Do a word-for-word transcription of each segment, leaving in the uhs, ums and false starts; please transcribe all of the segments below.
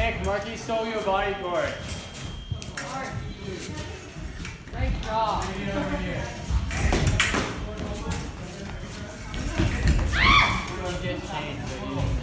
Nick, Marky stole you a bodyboard. Great job. Over here. We'll get changed, but you don't know.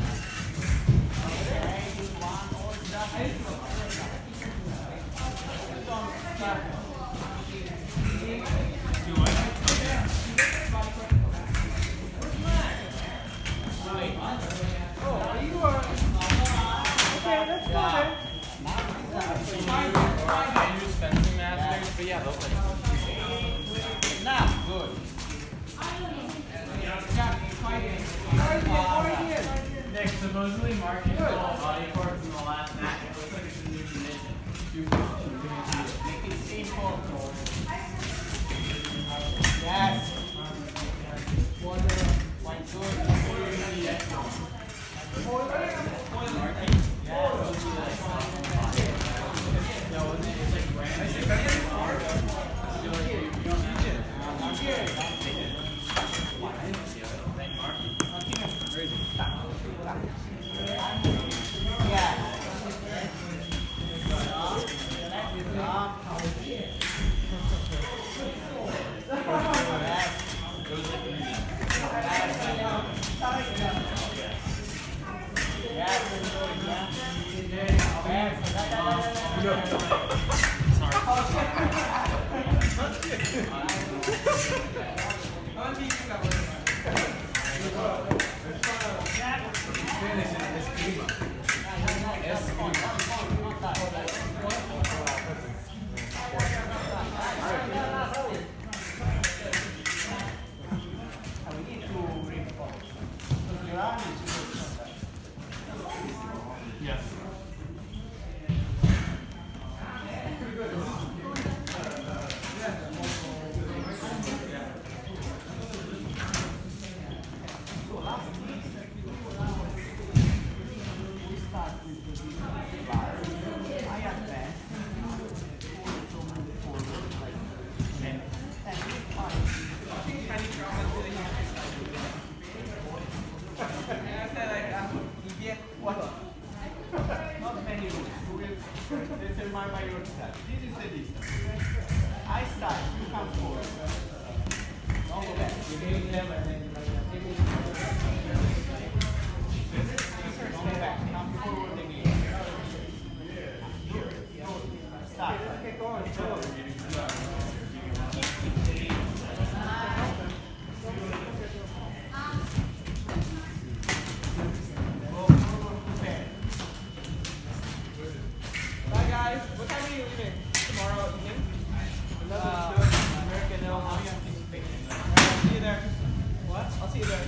But yeah, those are now good. Nick, supposedly Mark is still a bodyboard from the last match. It looks like it's a new condition. Make it simple. Yes. One, one, two, three, yes. I start, you come forward. Don't go back. You gave them and then don't go back. Come forward again. Here. Start. Okay, go on. Go on. Bye guys. What time are you leaving? Tomorrow evening? Uh, American L. I'll see you there. What? I'll see you there.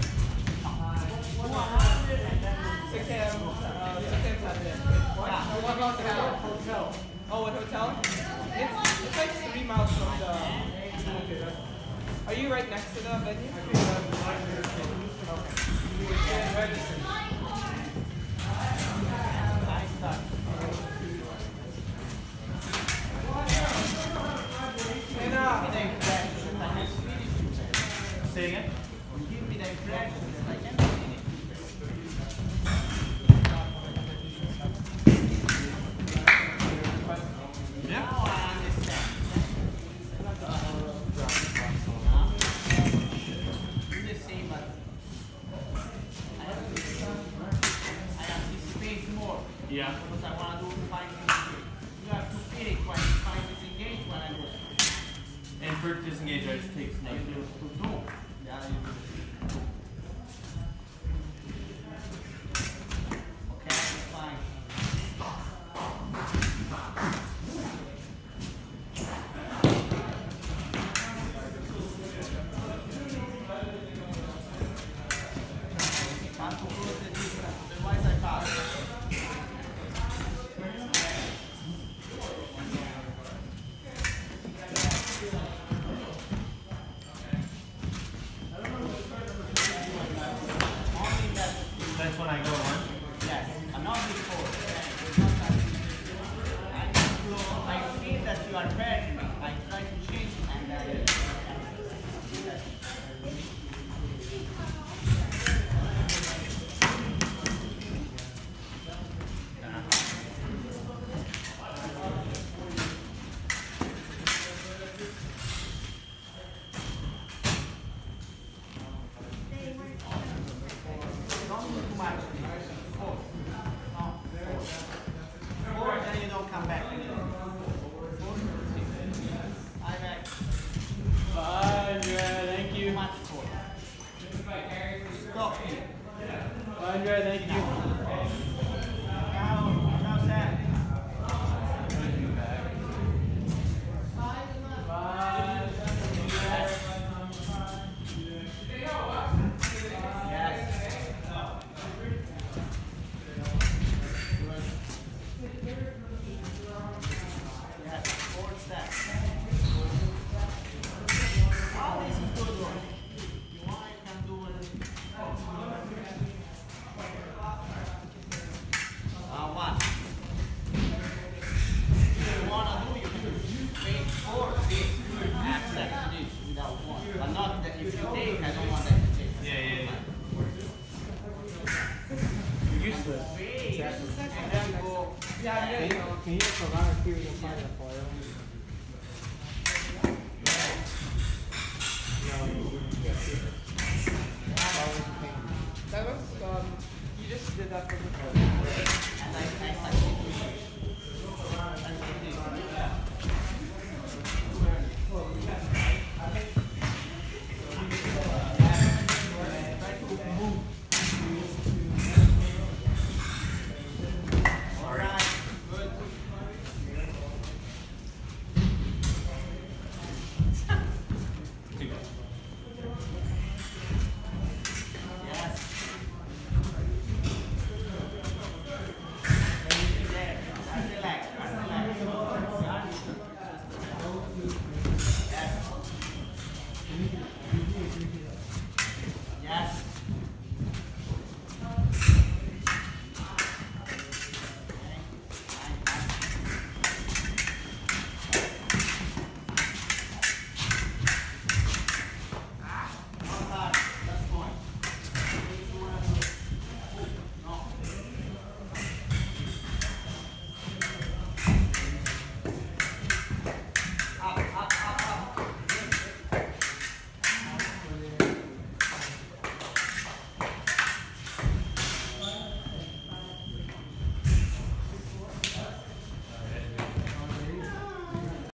six A M Uh, six A M Saturday. What? What about the hotel? Oh, what hotel? It's, it's like three miles from the... Are you right next to the venue? Okay. Yeah, register. Nice stuff. Say again? Give me the impression that I can finish. Yeah. Now I understand. Do the same, but I anticipate more. Yeah. Because I want to do five things. You have to feel it when five disengage when I go. And for disengage, I just take snake. To do. Yeah, you do. Okay, fine. Time to close the distance, otherwise I pass. That's when I go on? Yes, I'm not before. I feel that you are ready. I try to change and uh, Exactly. Exactly. And then we'll, Yeah, I'm Can gonna you, go. can you look around and see if you can find the foil? No. That was, um, you just did that for the I like, I like